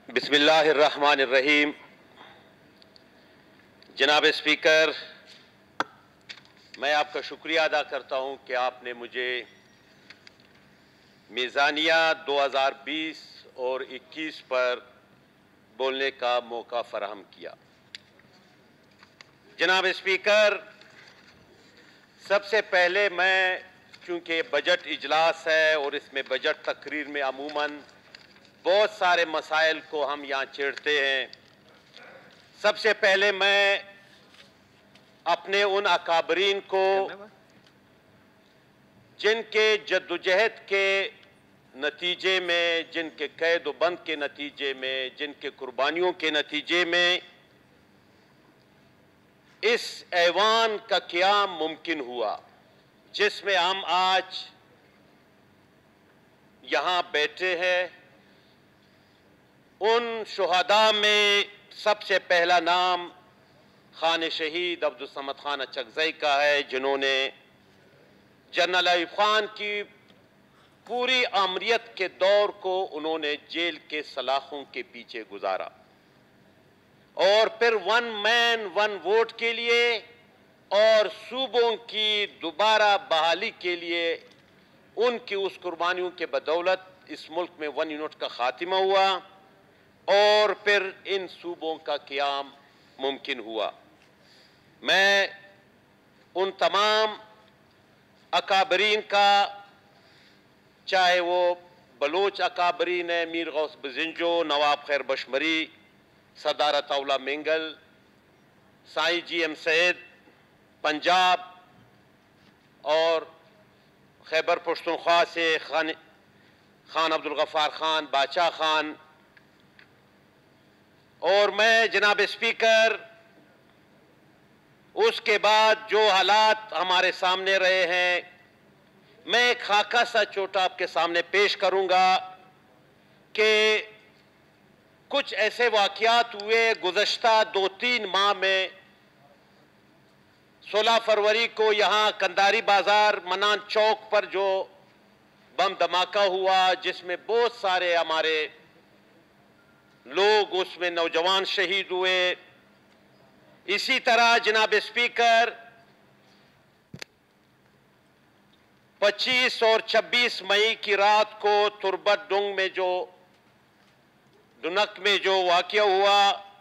بسم اللہ الرحمن الرحیم۔ جناب اسپیکر، میں آپ کا شکریہ ادا کرتا ہوں کہ آپ نے مجھے میزانیہ 2020 اور 21 پر بولنے کا موقع فراہم کیا۔ جناب اسپیکر، سب سے پہلے میں، چونکہ بجٹ اجلاس ہے اور اس میں بجٹ تقریر میں عموماً بہت سارے مسائل کو ہم یہاں چھیڑتے ہیں، سب سے پہلے میں اپنے ان اکابرین کو جن کے جدوجہد کے نتیجے میں، جن کے قید و بند کے نتیجے میں، جن کے قربانیوں کے نتیجے میں اس ایوان کا قیام ممکن ہوا، جس میں ہم آج یہاں بیٹھے ہیں، ان شہداء میں سب سے پہلا نام خان شہید عبدالصمد خان اچکزئی کا ہے، جنہوں نے جنرل ایوب خان کی پوری آمریت کے دور کو انہوں نے جیل کے سلاخوں کے پیچھے گزارا، اور پھر ون مین ون ووٹ کے لیے اور صوبوں کی دوبارہ بحالی کے لیے ان کی اس قربانیوں کے بدولت اس ملک میں ون یونٹ کا خاتمہ ہوا اور پھر ان صوبوں کا قیام ممکن ہوا۔ میں ان تمام اکابرین کا، چاہے وہ بلوچ اکابرین ہیں، میر غوث بزنجو، نواب خیر بشمری، صدارت اولا مینگل، سائیں جی ایم سید پنجاب، اور خیبر پختونخوا سے خان عبدالغفار خان، باچا خان، اور میں جناب اسپیکر اس کے بعد جو حالات ہمارے سامنے رہے ہیں، میں ایک خاکہ سا چھوٹا آپ کے سامنے پیش کروں گا کہ کچھ ایسے واقعات ہوئے گزشتہ 2-3 ماہ میں۔ 16 فروری کو یہاں کنداری بازار منان چوک پر جو بم دھماکہ ہوا، جس میں بہت سارے ہمارے لوگ، اس میں نوجوان شہید ہوئے۔ اسی طرح جناب اسپیکر 25 اور 26 مئی کی رات کو تربت ڈنگ میں ڈنک میں جو واقعہ ہوا،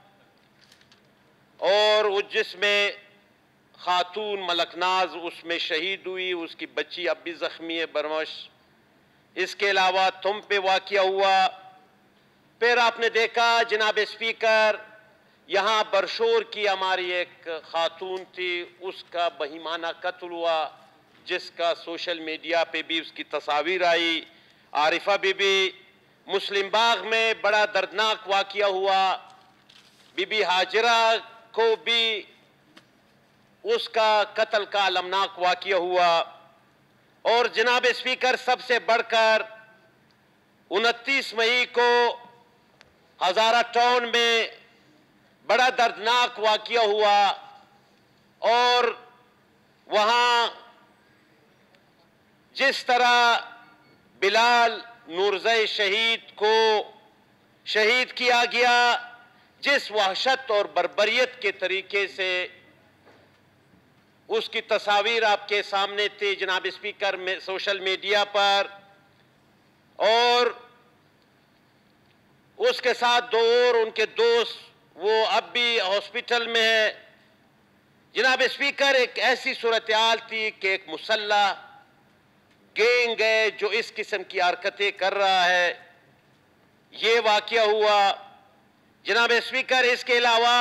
اور جس میں خاتون ملک ناز اس میں شہید ہوئی، اس کی بچی اب بھی زخمی ہے برمش۔ اس کے علاوہ تم پہ واقعہ ہوا۔ پھر آپ نے دیکھا جناب اسپیکر، یہاں برشور کی ہماری ایک خاتون تھی، اس کا بہیمانہ قتل ہوا، جس کا سوشل میڈیا پہ بھی اس کی تصاویر آئی۔ عارفہ بی بی مسلم باغ میں بڑا دردناک واقعہ ہوا، بی بی ہاجرہ کو بھی اس کا قتل کا المناک واقعہ ہوا۔ اور جناب اسپیکر سب سے بڑھ کر 29 مئی کو ہزارہ ٹاؤن میں بڑا دردناک واقعہ ہوا، اور وہاں جس طرح بلال نورزئی شہید کو شہید کیا گیا، جس وحشت اور بربریت کے طریقے سے اس کی تصاویر آپ کے سامنے تھی جناب اسپیکر میں سوشل میڈیا پر، اور اس کے ساتھ 2 اور ان کے دوست، وہ اب بھی ہاسپٹل میں ہیں۔ جناب اسپیکر ایک ایسی صورتحال تھی کہ ایک مسلح گینگ ہے جو اس قسم کی حرکتیں کر رہا ہے، یہ واقعہ ہوا۔ جناب اسپیکر اس کے علاوہ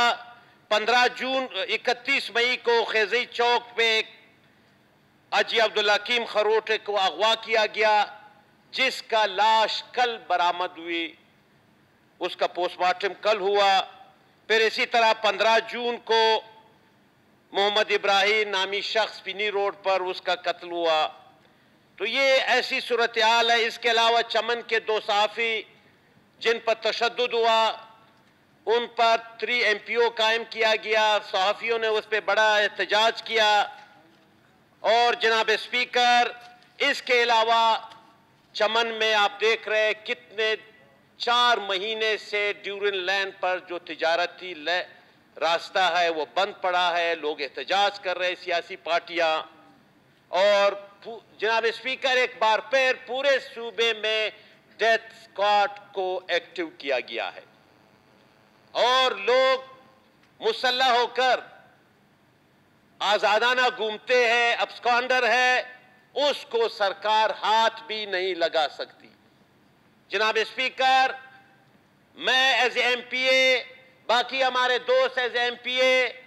31 مئی کو خیزی چوک پہ حاجی عبدالحکیم خروٹے کو اغوا کیا گیا، جس کا لاش کل برآمد ہوئی، اس کا پوسٹ مارٹم کل ہوا۔ پھر اسی طرح 15 جون کو محمد ابراہیم نامی شخص پینی روڈ پر اس کا قتل ہوا۔ تو یہ ایسی صورتحال ہے۔ اس کے علاوہ چمن کے 2 صحافی جن پر تشدد ہوا، ان پر 3 MPO قائم کیا گیا، صحافیوں نے اس پہ بڑا احتجاج کیا۔ اور جناب اسپیکر اس کے علاوہ چمن میں آپ دیکھ رہے ہیں کتنے 4 महीने से ड्यूरन लैंड पर जो तजारती रास्ता है वो बंद पड़ा है, लोग एहतजाज कर रहे हैं, सियासी पार्टियां। और जनाब स्पीकर, एक बार फिर पूरे सूबे में डेथ स्क्वाड को एक्टिव किया गया है और लोग मुसल्लह होकर आजादाना घूमते हैं, अब्सकॉन्डर है, उसको सरकार हाथ भी नहीं लगा सकती। जनाब स्पीकर, मैं एज एमपीए, बाकी हमारे दोस्त एज एमपीए,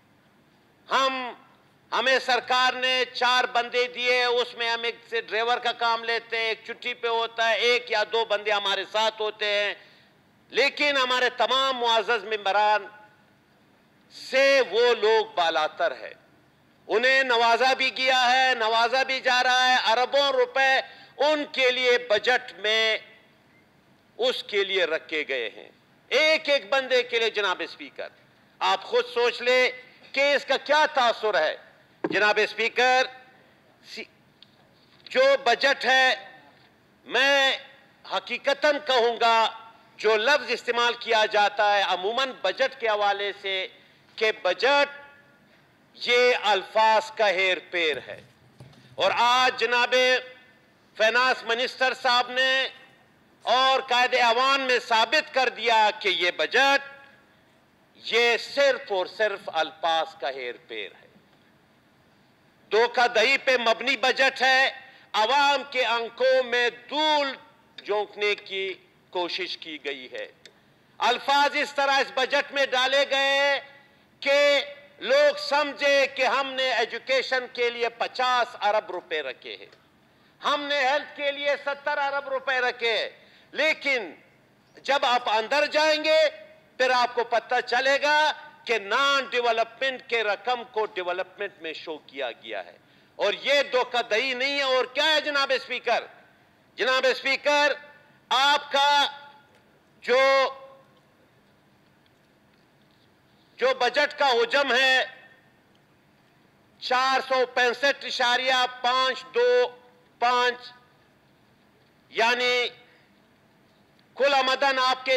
हमें सरकार ने 4 बंदे दिए, उसमें हम एक से ड्राइवर का काम लेते हैं, एक छुट्टी पे होता है, 1 या 2 बंदे हमारे साथ होते हैं, लेकिन हमारे तमाम मुआज़्ज़ज़ मेंबरान से वो लोग बालातर है। उन्हें नवाजा भी गया है, नवाजा भी जा रहा है, अरबों रुपए उनके लिए बजट में उसके लिए रखे गए हैं, एक एक बंदे के लिए। जनाब स्पीकर, आप खुद सोच ले कि इसका क्या तासुर है। जनाब स्पीकर, जो बजट है, मैं हकीकतन कहूंगा, जो लफ्ज इस्तेमाल किया जाता है अमूमन बजट के हवाले से कि बजट ये अल्फाज का हेर फेर है। और आज जनाब फाइनेंस मिनिस्टर साहब ने और कायदे अवान में साबित कर दिया कि ये बजट ये सिर्फ और सिर्फ अल्फाज का हेर फेर है, धोखाधड़ी पे मबनी बजट है, अवाम के आंखों में धूल झोंकने की कोशिश की गई है। अल्फाज इस तरह इस बजट में डाले गए कि लोग समझे कि हमने एजुकेशन के लिए 50 अरब रुपए रखे हैं, हमने हेल्थ के लिए 70 अरब रुपए रखे हैं, लेकिन जब आप अंदर जाएंगे फिर आपको पता चलेगा कि नॉन डेवलपमेंट के रकम को डेवलपमेंट में शो किया गया है। और ये धोखाधड़ी नहीं है और क्या है जनाब स्पीकर? जनाब स्पीकर, आपका जो बजट का हुजम है 465.525 यानी कुल आमदन आपके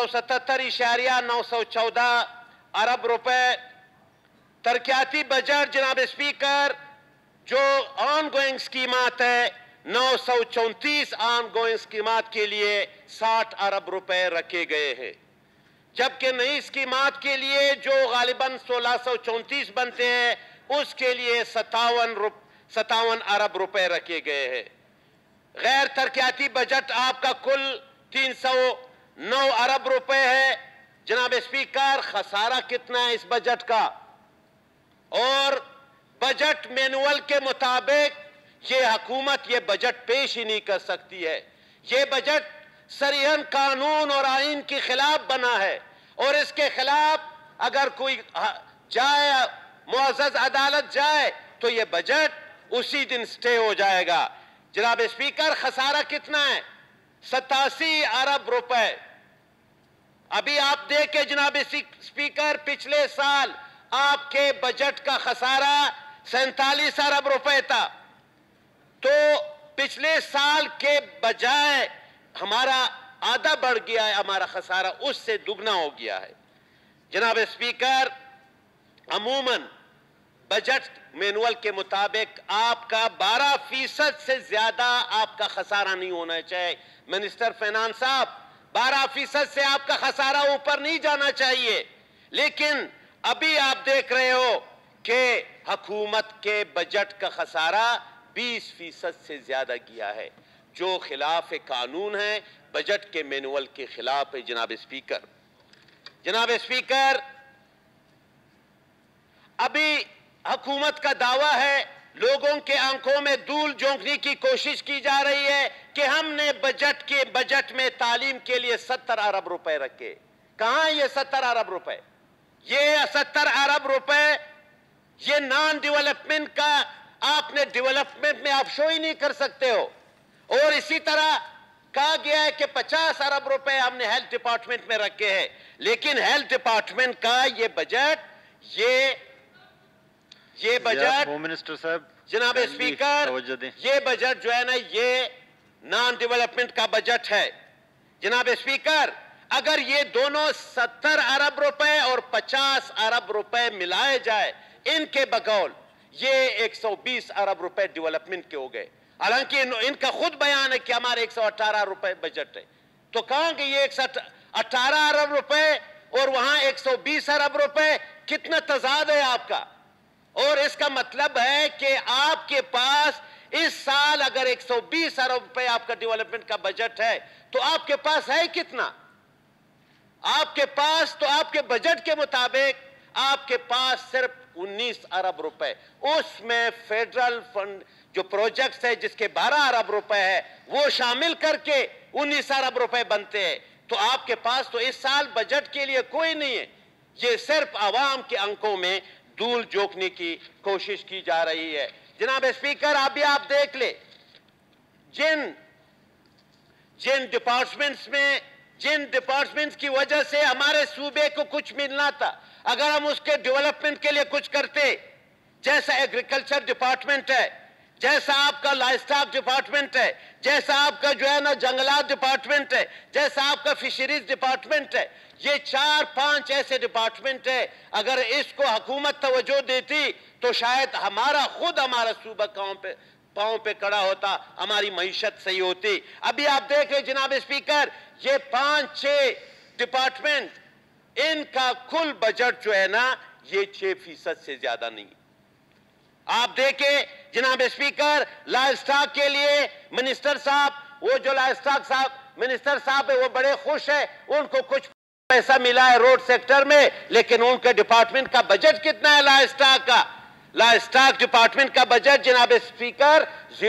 377.914 अरब रुपए। तरक्याती बजट जनाब स्पीकर जो ऑन गोइंग स्कीमात है 934 ऑन गोइंग स्कीमात के लिए 60 अरब रुपए रखे गए हैं, जबकि नई स्कीमात के लिए जो गालिबन 1634 बनते हैं उसके लिए 57 अरब रुपए रखे गए हैं। गैर तरक्याती बजट आपका कुल 309 अरब रुपए है। जनाब स्पीकर, खसारा कितना है इस बजट का? और बजट मैनुअल के मुताबिक ये हुकूमत ये बजट पेश ही नहीं कर सकती है। ये बजट सरीहन कानून और आइन के खिलाफ बना है और इसके खिलाफ अगर कोई जाए, मुअज़्ज़ज़ अदालत जाए तो ये बजट उसी दिन स्टे हो जाएगा। जनाब स्पीकर, खसारा कितना है? 87 अरब रुपए। अभी आप देखें जनाब स्पीकर, पिछले साल आपके बजट का खसारा 47 अरब रुपए था, तो पिछले साल के बजाय हमारा आधा बढ़ गया है, हमारा खसारा उससे दुगना हो गया है। जनाब स्पीकर, अमूमन बजट मैनुअल के मुताबिक आपका 12% से ज्यादा आपका खसारा नहीं होना चाहिए। मिनिस्टर फाइनेंस साहब, 12% से आपका खसारा ऊपर नहीं जाना चाहिए, लेकिन अभी आप देख रहे हो कि हुकूमत के बजट का खसारा 20% से ज्यादा किया है, जो खिलाफ कानून है, बजट के मैनुअल के खिलाफ है। जनाब स्पीकर, अभी हुकूमत का दावा है, लोगों के आंखों में धूल झोंकने की कोशिश की जा रही है कि हमने बजट में तालीम के लिए 70 अरब रुपए रखे। कहां ये 70 अरब रुपए? ये 70 अरब रुपए ये नॉन डेवलपमेंट का, आपने डेवलपमेंट में आप शो ही नहीं कर सकते हो। और इसी तरह कहा गया है कि 50 अरब रुपए हमने हेल्थ डिपार्टमेंट में रखे हैं, लेकिन हेल्थ डिपार्टमेंट का ये बजट ये बजट मिनिस्टर साहब, जनाब स्पीकर, ये बजट जो है ना, ये नॉन डेवलपमेंट का बजट है। जनाब स्पीकर, अगर ये दोनों 70 अरब रुपए और 50 अरब रुपए मिलाए जाए, इनके बकौल ये 120 अरब रुपए डेवलपमेंट के हो गए। हालांकि इनका खुद बयान है कि हमारे 118 रुपए बजट है, तो कहां कि ये 118 अरब रुपए और वहां 120 अरब रुपए, कितना तजाद है आपका। और इसका मतलब है कि आपके पास इस साल अगर 120 अरब रुपए आपका डेवलपमेंट का बजट है, तो आपके पास है कितना? आपके पास तो आपके बजट के मुताबिक आपके पास सिर्फ 19 अरब रुपए, उसमें फेडरल फंड जो प्रोजेक्ट्स है जिसके 12 अरब रुपए है वो शामिल करके 19 अरब रुपए बनते हैं। तो आपके पास तो इस साल बजट के लिए कोई नहीं है। ये सिर्फ आवाम के अंकों में धूल झोंकने की कोशिश की जा रही है। जनाब स्पीकर, अभी आप देख ले, जिन डिपार्टमेंट्स की वजह से हमारे सूबे को कुछ मिलना था, अगर हम उसके डेवलपमेंट के लिए कुछ करते, जैसा एग्रीकल्चर डिपार्टमेंट है, जैसा आपका लाइवस्टॉक डिपार्टमेंट है, जैसा आपका जो है ना जंगलात डिपार्टमेंट है, जैसा आपका फिशरीज डिपार्टमेंट है, ये 4-5 ऐसे डिपार्टमेंट है, अगर इसको हुकूमत तवज्जो देती तो शायद हमारा सूबा पांव पे खड़ा होता, हमारी मईशत सही होती। अभी आप देख रहे जनाब स्पीकर, ये 5-6 डिपार्टमेंट, इनका कुल बजट जो है ना ये 6% से ज्यादा नहीं। आप देखें जनाब स्पीकर, लाइवस्टॉक के लिए मिनिस्टर साहब, वो जो लाइवस्टॉक साहब मिनिस्टर साहब है वो बड़े खुश है, उनको कुछ पैसा मिला है रोड सेक्टर में, लेकिन उनके डिपार्टमेंट का बजट कितना है लाइवस्टॉक का? लाइवस्टॉक डिपार्टमेंट का बजट जनाब स्पीकर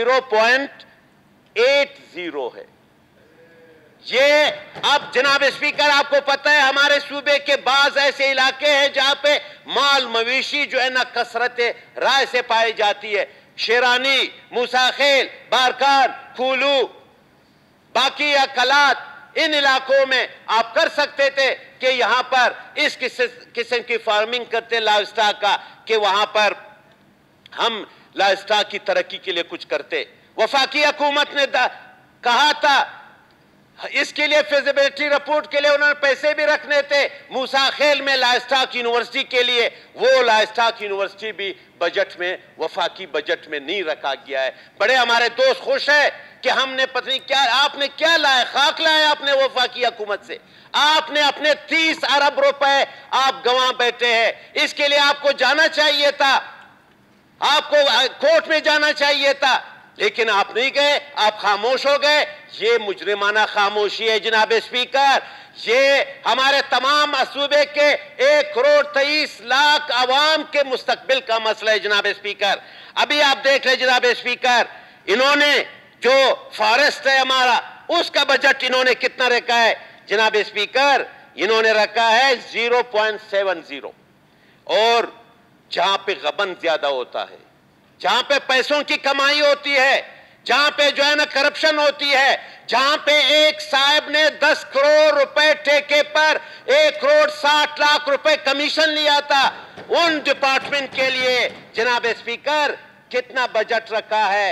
0.80 है। ये अब जनाब स्पीकर आपको पता है हमारे सूबे के बाज ऐसे इलाके हैं जहां पे माल मवेशी जो है ना कसरत राय से पाई जाती है। शेरानी, मूसाखेल, बारकान, फूलू, बाकी या कलात, इन इलाकों में आप कर सकते थे कि यहां पर इस किस्म की फार्मिंग करते लाइवस्टॉक का, कि वहां पर हम लाइवस्टॉक की तरक्की के लिए कुछ करते। वफाकी हुकूमत ने कहा था इसके लिए फिजिबिलिटी रिपोर्ट के लिए उन्होंने पैसे भी रखने थे मूसाखेल में लाइवस्टॉक यूनिवर्सिटी के लिए, वो लाइवस्टॉक यूनिवर्सिटी भी बजट में, वफाकी बजट में नहीं रखा गया है। बड़े हमारे दोस्त खुश है कि हमने पता नहीं क्या, आपने क्या लाया, खाक लाया आपने वफाकी हुकूमत से, आपने अपने 30 अरब रुपए आप गंवा बैठे हैं। इसके लिए आपको जाना चाहिए था, आपको कोर्ट में जाना चाहिए था, लेकिन आप नहीं गए, आप खामोश हो गए। ये मुजरिमाना खामोशी है जनाब स्पीकर। ये हमारे तमाम सूबे के 1,23,00,000 आवाम के मुस्तकबिल का मसला है जनाब स्पीकर। अभी आप देख रहे जनाब स्पीकर, इन्होंने जो फॉरेस्ट है हमारा, उसका बजट इन्होंने कितना रखा है जनाब स्पीकर? इन्होंने रखा है 0.70। और जहां पे गबन ज्यादा होता है, जहां पे पैसों की कमाई होती है, जहां पे जो है ना करप्शन होती है, जहां पे एक साहब ने 10 करोड़ रुपए ठेके पर 1,60,00,000 रुपए कमीशन लिया था, उन डिपार्टमेंट के लिए जनाब स्पीकर कितना बजट रखा है?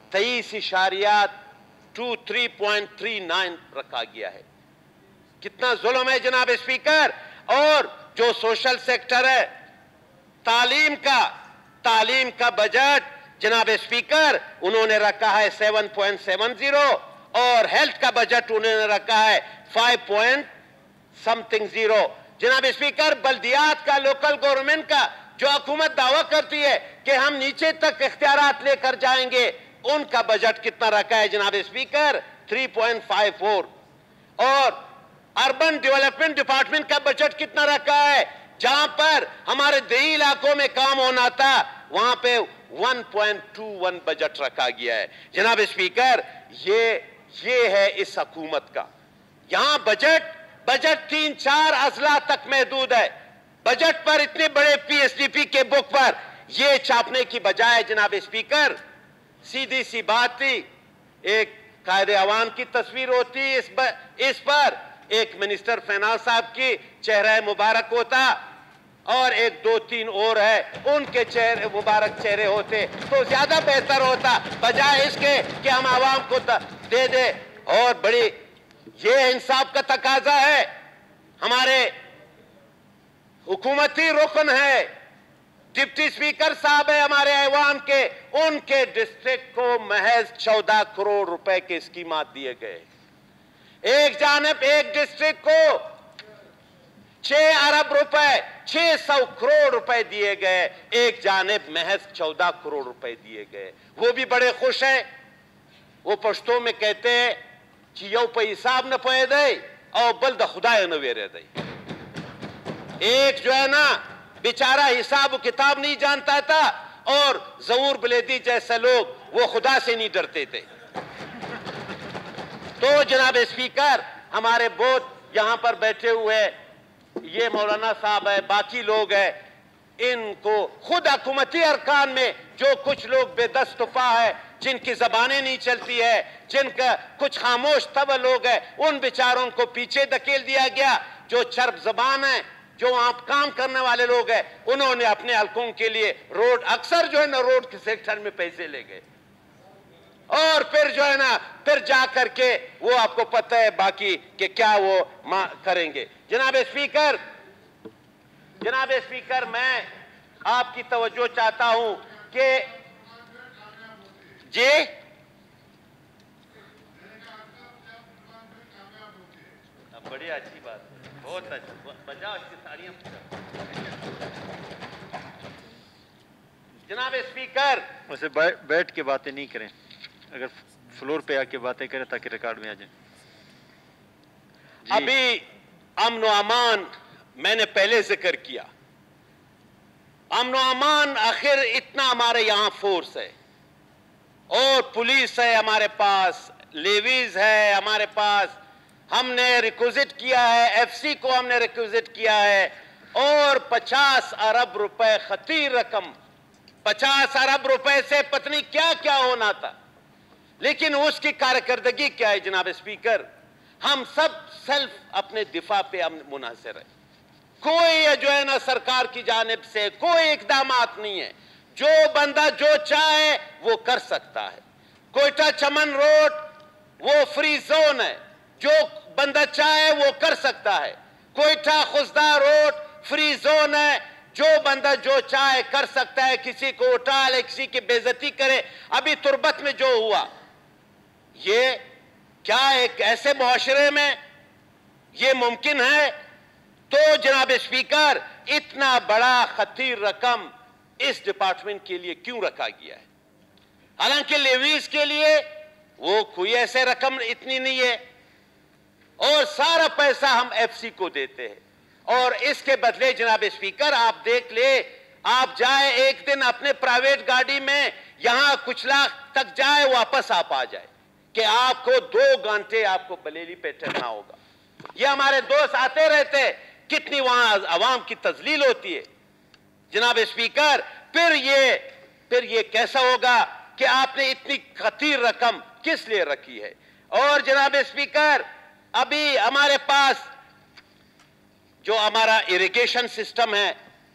23.39 रखा गया है। कितना जुल्म है जनाब स्पीकर। और जो सोशल सेक्टर है, तालीम का बजट जनाब स्पीकर उन्होंने रखा है 7.70 और हेल्थ का बजट उन्होंने रखा है 5.something0। जनाब स्पीकर, बल्दियात का, लोकल गवर्नमेंट का जो हुकूमत दावा करती है कि हम नीचे तक इख्तियारात लेकर जाएंगे, उनका बजट कितना रखा है जनाब स्पीकर? 3.54। और अर्बन डेवलपमेंट डिपार्टमेंट का बजट कितना रखा है? जहां पर हमारे देही इलाकों में काम होना था, वहां पे 1.21 बजट रखा गया है जनाब स्पीकर। ये है इस हुकूमत का। यहां बजट 3-4 अजला तक महदूद है। बजट पर इतने बड़े PSDP के बुक पर ये छापने की बजाय जनाब स्पीकर, सीधी सी बात थी, एक कायदे अवाम की तस्वीर होती, इस पर एक मिनिस्टर फाइनेंस साहब की चेहरा मुबारक होता और 1-2-3 और है उनके चेहरे मुबारक चेहरे होते तो ज्यादा बेहतर होता, बजाय इसके कि हम आवाम को दे दे। और बड़ी یہ انصاف کا تقاضا ہے. ہمارے حکومتی رکن ہے, ڈپٹی اسپیکر صاحب ہے ہمارے ایوان کے, ان کے ڈسٹرکٹ کو محض 14 کروڑ روپے کے اسکیمات دیے گئے. ایک جانب ایک ڈسٹرکٹ کو 6 ارب روپے 600 کروڑ روپے دیے گئے, ایک جانب محض 14 کروڑ روپے دیے گئے. وہ بھی بڑے خوش ہیں. وہ پشتو میں کہتے ہیں کہ یو پہ حساب نہ پوئے دے اور بل دا خدای نہ ویرے دے. ایک جو ہے نا بیچارہ حساب و کتاب نہیں جانتا تھا, اور ظہور بلیدی جیسے لوگ وہ خدا سے نہیں ڈرتے تھے. تو جناب اسپیکر, ہمارے بہت یہاں پر بیٹھے ہوئے یہ مولانا صاحب ہے, باقی لوگ ہیں, ان کو خود حکومتی ارکان میں جو کچھ لوگ بے دست پا ہے, جن کی زبانیں نہیں چلتی ہے, جن کا کچھ خاموش طبع لوگ ہیں, ان بیچاروں کو پیچھے دھکیل دیا گیا. جو چرب زبان ہیں, جو آپ کام کرنے والے لوگ ہیں, انہوں نے اپنے حلقوں کے لیے روڈ, اکثر جو ہے نا روڈ کے سیکٹر میں پیسے لے گئے, اور پھر جو ہے نا پھر جا کر کے وہ آپ کو پتہ ہے باقی کہ کیا وہ کریں گے. جناب اسپیکر, میں آپ کی توجہ چاہتا ہوں کہ جی بڑی اچھی بات ہے, بہت اچھا, بجاؤ اس کی تاڑیاں. جناب اسپیکر, ویسے بیٹھ کے باتیں نہیں کریں, اگر فلور پہ آ کے باتیں کریں تاکہ ریکارڈ میں آ جائیں. ابھی امن و امان میں نے پہلے ذکر کیا. امن و امان آخر اتنا ہمارے یہاں فورس ہے, اور پولیس ہے ہمارے پاس, لیویز ہے ہمارے پاس, ہم نے ریکوزٹ کیا ہے, ایف سی کو ہم نے ریکوزٹ کیا ہے, اور 50 ارب روپے خطیر رقم, 50 ارب روپے سے پتنی کیا کیا ہونا تھا. لیکن اس کی کارکردگی کیا ہے جناب اسپیکر؟ ہم سب سیلف اپنے دفاع پہ منحصر ہے. کوئی جو ہے نا سرکار کی جانب سے کوئی اقدامات نہیں ہے. جو بندہ جو چاہے وہ کر سکتا ہے. کوئٹہ چمن روڈ وہ فری زون ہے, جو بندہ چاہے وہ کر سکتا ہے. Quetta Khuzdar road free zone ہے, جو بندہ جو چاہے کر سکتا ہے. کسی کو اٹھا لے, کسی کی بے عزتی کرے. ابھی تربت میں جو ہوا, یہ کیا ایک ایسے معاشرے میں یہ ممکن ہے؟ تو جناب اسپیکر, اتنا بڑا خطیر رقم اس ڈپارٹمنٹ کے لیے کیوں رکھا گیا ہے؟ حالانکہ لیویز کے لیے وہ کوئی ایسے رقم اتنی نہیں ہے, اور سارا پیسہ ہم ایف سی کو دیتے ہیں. اور اس کے بدلے جناب اسپیکر آپ دیکھ لے, آپ جائے ایک دن اپنے پرائیویٹ گاڑی میں یہاں کچھ لاکھ تک جائے, واپس آپ آ جائے, کہ آپ کو 2 گھنٹے آپ کو بلیلی پہ ٹھہرنا ہوگا. یہ ہمارے دوست آتے رہتے, کتنی وہاں عوام کی تذلیل ہوتی ہے. جناب اسپیکر, پھر یہ کیسا ہوگا کہ آپ نے اتنی خطیر رقم کس لیے رکھی ہے؟ اور جناب اسپیکر, ابھی ہمارے پاس جو ہمارا اریگیشن سسٹم ہے,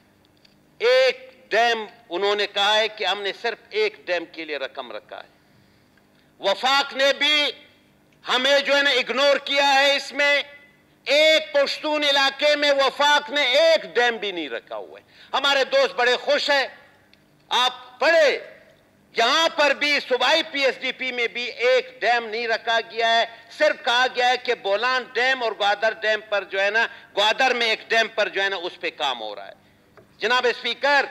ایک ڈیم انہوں نے کہا ہے کہ ہم نے صرف ایک ڈیم کے لیے رقم رکھا ہے. وفاق نے بھی ہمیں جو ہے نا اگنور کیا ہے. اس میں ایک پشتون علاقے میں وفاق نے ایک ڈیم بھی نہیں رکھا ہوا ہے. ہمارے دوست بڑے خوش ہیں. آپ پڑھے, یہاں پر بھی صوبائی پی ایس ڈی پی میں بھی ایک ڈیم نہیں رکھا گیا ہے. صرف کہا گیا ہے کہ بولان ڈیم اور گوادر ڈیم پر جو ہے نا, گوادر میں ایک ڈیم پر جو ہے نا اس پہ کام ہو رہا ہے. جناب اسپیکر,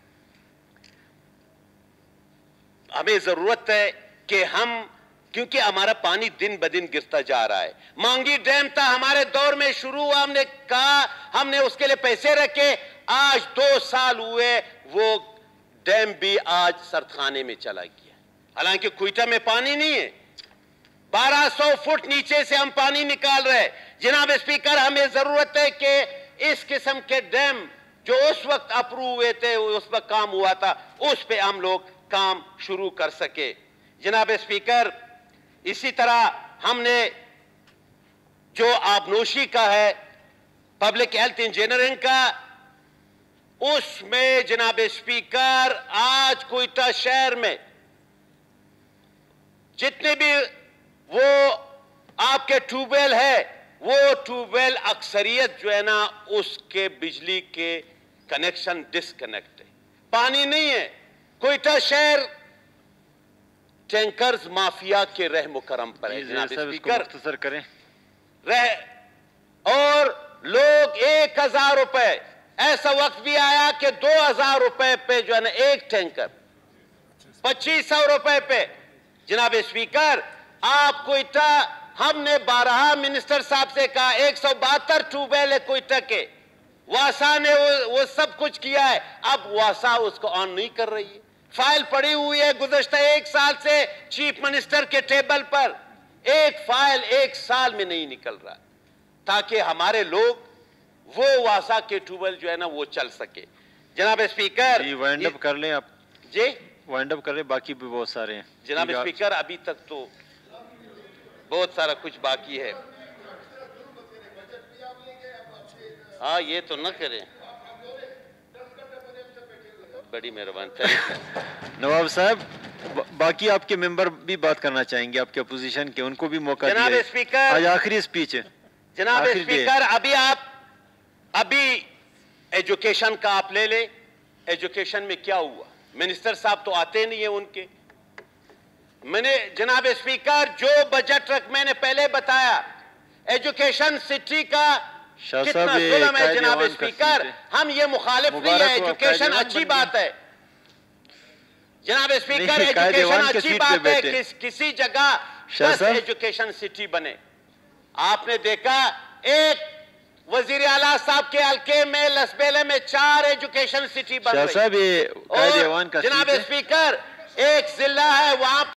ہمیں ضرورت ہے کہ کیونکہ ہمارا پانی دن بدن گرتا جا رہا ہے. مانگی ڈیم تھا ہمارے دور میں شروع ہوا, ہم نے کہا, ہم نے اس کے لیے پیسے رکھے. آج 2 سال ہوئے, وہ ڈیم بھی آج سردخانے میں چلا گیا. حالانکہ کوئٹہ میں پانی نہیں ہے, 1200 فٹ نیچے سے ہم پانی نکال رہے. جناب اسپیکر, ہمیں ضرورت ہے کہ اس قسم کے ڈیم جو اس وقت اپروو ہوئے تھے, اس وقت کام ہوا تھا, اس پہ ہم لوگ کام شروع کر سکے. جناب اسپیکر, اسی طرح ہم نے جو آبنوشی کا ہے, پبلک ہیلتھ انجینئرنگ کا, اس میں جناب اسپیکر آج کوئٹہ شہر میں جتنے بھی وہ آپ کے ٹیوب ویل ہے، وہ ٹیوب ویل اکثریت جو ہے نا اس کے بجلی کے کنیکشن ڈسکنیکٹ ہے، پانی نہیں ہے۔ کوئٹہ شہر ٹینکرز مافیا کے رحم و کرم پر ہے جناب اسپیکر، مختصر کریں اور لوگ 1000 روپے، ایسا وقت بھی آیا کہ 2000 روپے پہ جو ہے نا ایک ٹینکر، 2500 روپے پہ۔ جناب اسپیکر، آپ کوئٹہ، ہم نے 12 منسٹر صاحب سے کہا 172 ٹیوب ویل ہے کوئٹہ کے، واسا نے وہ سب کچھ کیا ہے، اب واسا اس کو آن نہیں کر رہی ہے، فائل پڑی ہوئی ہے گزشتہ 1 سال سے چیف منسٹر کے ٹیبل پر، ایک فائل 1 سال میں نہیں نکل رہا، تاکہ ہمارے لوگ وہ واسا کے ٹیوب ویل جو ہے نا وہ چل سکے۔ جناب اسپیکر، جی وائنڈ اپ کر لیں آپ، جی وائنڈ اپ کر لیں، باقی بھی بہت سارے ہیں جناب اسپیکر، ابھی تک تو بہت سارا کچھ باقی ہے۔ ہاں یہ تو نہ کریں، بڑی مہربانی۔ نواب صاحب باقی آپ کے ممبر بھی بات کرنا چاہیں گے، آپ کے اپوزیشن کے، ان کو بھی موقع دیا ہے۔ جناب اسپیکر، آج آخری اسپیچ ہے۔ جناب اسپیکر، ابھی ایجوکیشن کا آپ لے لیں، ایجوکیشن میں کیا ہوا؟ منسٹر صاحب تو آتے نہیں ہیں ان کے۔ میں نے جناب اسپیکر جو بجٹ میں نے پہلے بتایا، ایجوکیشن سٹی کا کتنا ظلم ہے جناب اسپیکر، ہم یہ مخالف نہیں ہے، ایجوکیشن اچھی بات ہے جناب اسپیکر، ایجوکیشن اچھی بات ہے، کسی جگہ بس ایجوکیشن سٹی بنے۔ آپ نے دیکھا ایک وزیر اعلیٰ صاحب کے حلقے میں لسبیلے میں 4 ایجوکیشن سٹی بن رہی، شاہ صاحب یہ قائد ایوان کا جناب اسپیکر ایک ضلع ہے وہاں